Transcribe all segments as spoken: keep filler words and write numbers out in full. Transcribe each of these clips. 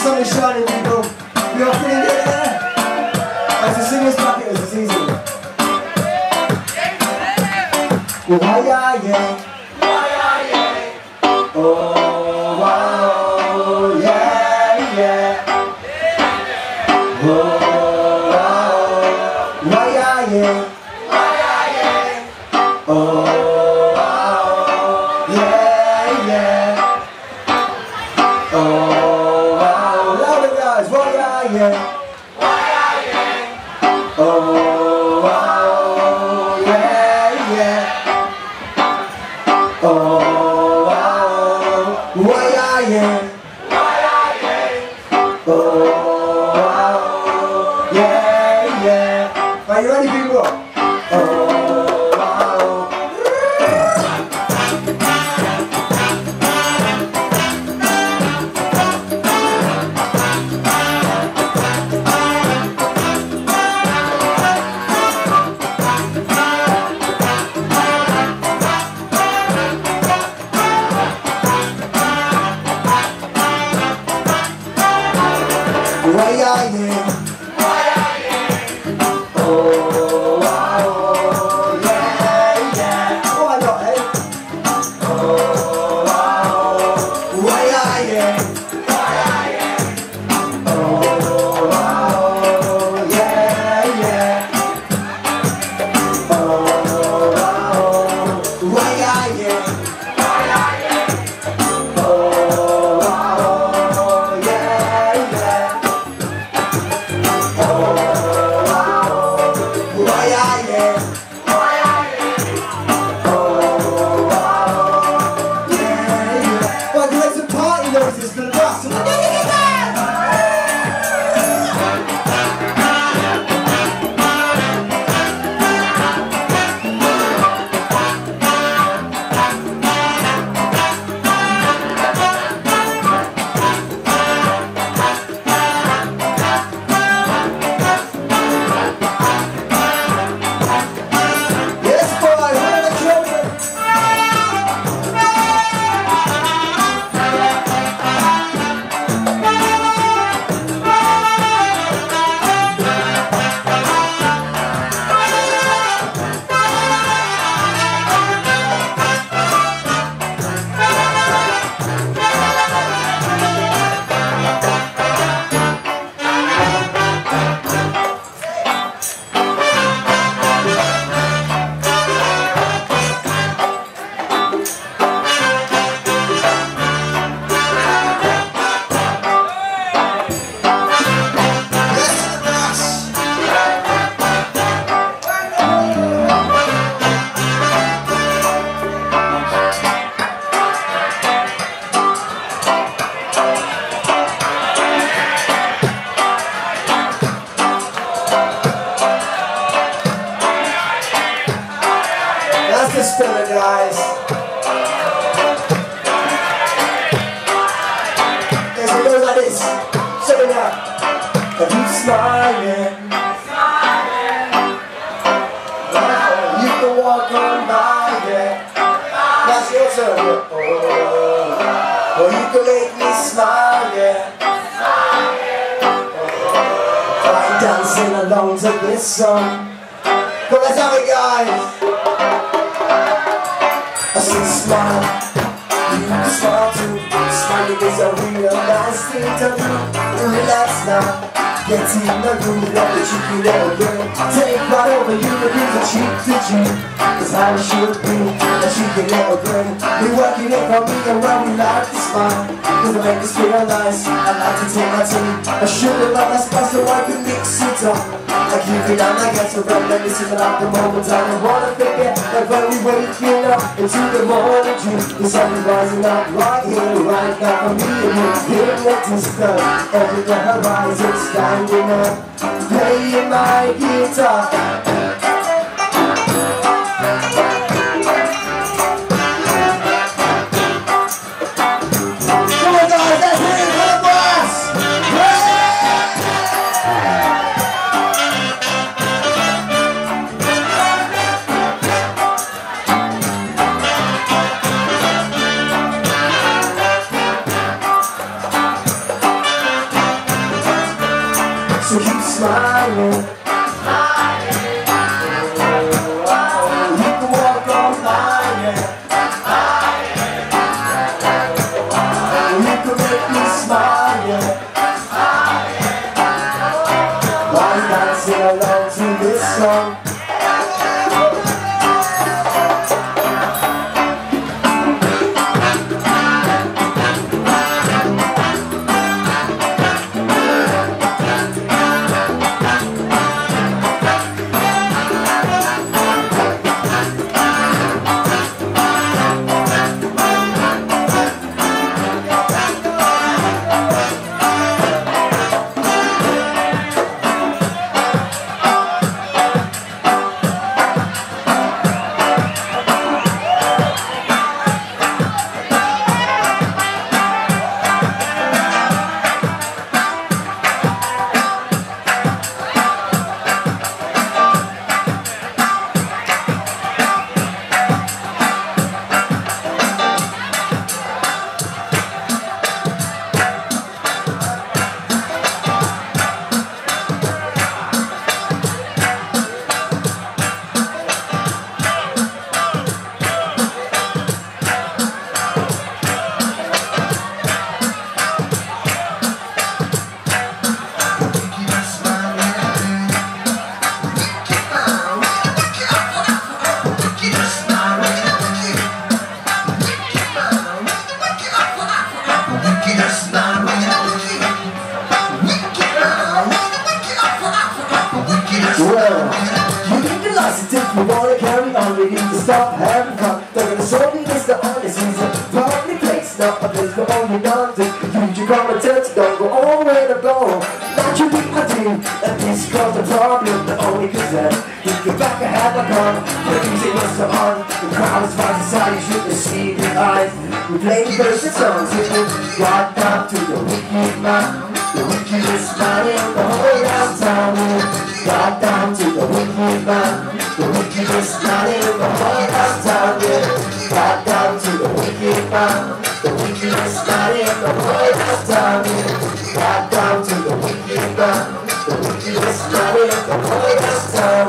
sun is shining, people. We all feeling good there? As the singers back it, it's easy. Well, why, yeah, yeah. Why, yeah, yeah. Oh, wow, yeah, yeah. Oh, wow, why, yeah, yeah. Why, yeah, yeah. Oh, wow, yeah, yeah. Oh, wow, love it, guys. Why, yeah, yeah. Why, yeah, yeah. Oh, wow, yeah, yeah. Oh, wow, why, yeah, yeah. Why, yeah, yeah. Oh, wow, yeah, yeah. Are you ready, people? Oh, wow. Why, yeah, yeah. Why, yeah, yeah. Oh, wow, yeah, yeah. Oh, I got it. Oh, wow, why, yeah, yeah. Why, yeah, yeah. Oh, wow, yeah, yeah. Oh, wow, why, yeah, yeah. Why, yeah, yeah. Oh, wow, yeah, yeah. Spinning, guys. Yes, it goes like this. Check it out. And keep smiling. Wow, you can walk on by, yeah. That's your turn, yeah. Oh, well, you can make me smile, yeah. Oh, I'm dancing along to this song. But let's have it, guys. I see smile, you smile too. Smiling is a real nice thing to do. Relax now, get in the groove. Let the cheeky little girl take right over you and give a cheek to cheek. It's how it should be, a cheeky little girl. Be working it for me and when we like to smile. Cause it make us feel nice, I like to take my tea. I sugar like my spice so I can mix it up. I keep it on, I guess we're reminiscing about the moment I don't wanna forget that when we waking up into the morning dew. The sun is rising up right here, right now for me and you. Here in the distance, over the horizon, standing up, playing my guitar. Come on guys, let's hit it for the brass! yeah. You can make me smile, yeah. Why not sing along to this song? Well, you need to license if you wanna carry on. We need to stop having fun. They're gonna show me this the honest reason. Public place, not a place for only London. Use your common sense, don't go all where to go. Naturally, I do, and this caused a problem. The only cause that you get back, I had my gun. The music was so on. The crowd was fine inside, you should have seen your eyes. We played verses songs, it was right down to the wicked man. The wickedest man in the whole downtown. Right down to the wicked man. The wickedest man in the whole downtown. Right down to the wicked man. The wickedest man in the whole downtown. Right down to the wicked man. The wickedest man in the whole downtown.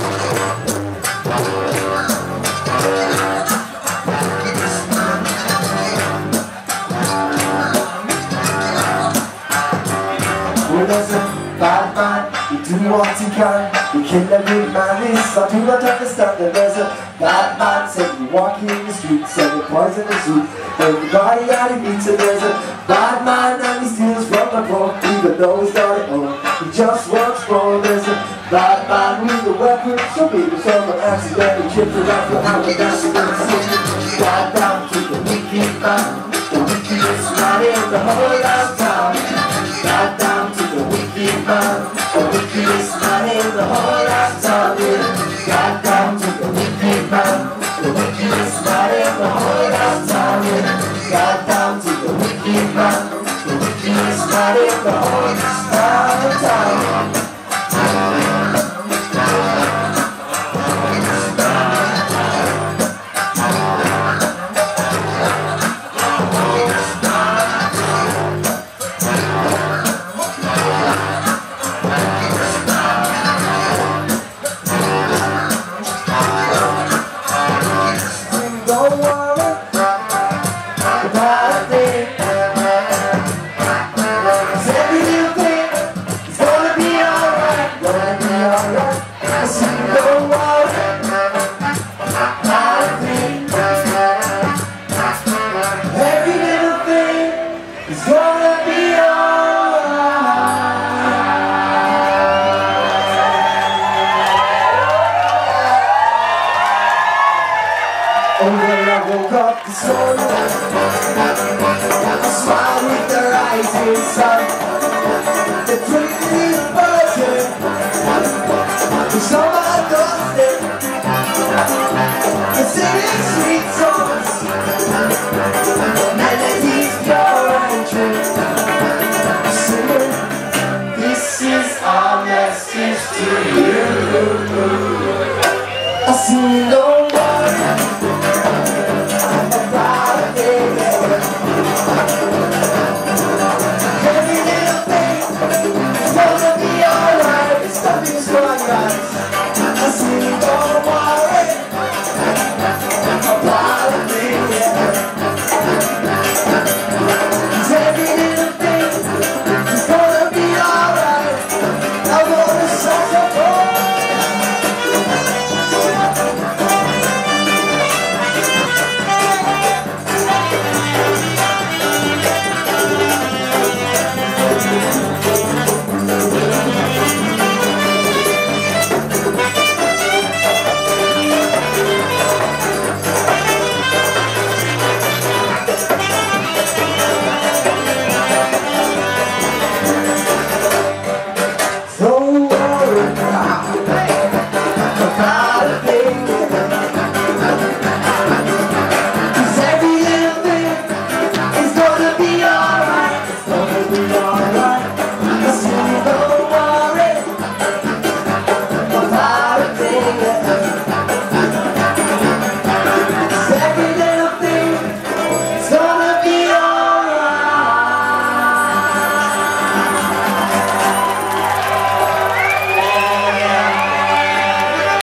Well, there's a bad man, you do what he can. You kill a good man, this I do not understand. That there's a bad man, said you walk in the streets, said you poison the soup. Everybody out he meets, and there's a bad man and he steals from the poor, even though he's not at home. He just wants more. There's a bad man with a weapon, so people someone accidentally chipped around for how they dance in the city. Right down to the wicked man, the wickedest man in the whole downtown. Right down to the wicked man, the wickedest man in the whole downtown. Right down to the wicked man, the wickedest man in the whole downtown. Right down to the wicked man, the wickedest man in the whole downtown. Don't worry about a thing. 'Cause every little thing is gonna be alright. Gonna be alright. I said don't worry about a thing. Every little thing is gonna be alright. And when I woke up this morning, I smiled with the rising sun. The pretty virgin was on my doorstep. The city streets